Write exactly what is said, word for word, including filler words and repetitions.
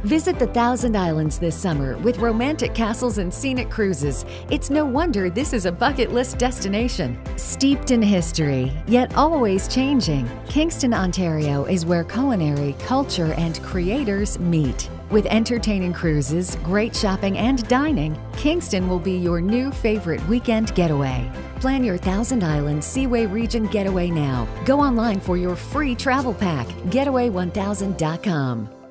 Visit the Thousand Islands this summer with romantic castles and scenic cruises. It's no wonder this is a bucket list destination. Steeped in history, yet always changing, Kingston, Ontario is where culinary, culture, and creators meet. With entertaining cruises, great shopping, and dining, Kingston will be your new favorite weekend getaway. Plan your Thousand Islands Seaway Region getaway now. Go online for your free travel pack, getaway one thousand dot com.